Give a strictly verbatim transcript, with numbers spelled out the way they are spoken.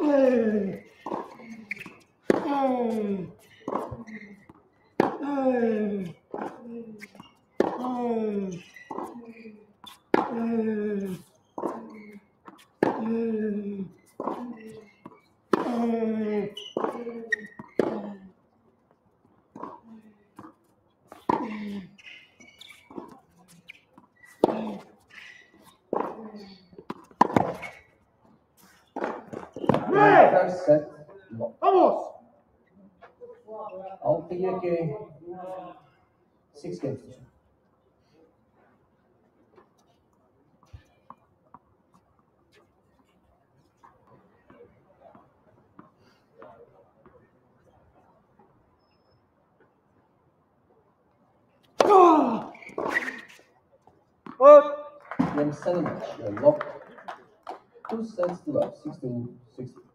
First set, no. Vamos! Aún tenía que six games. Game seven match, lock. Two sets to love, sixteen sixteen.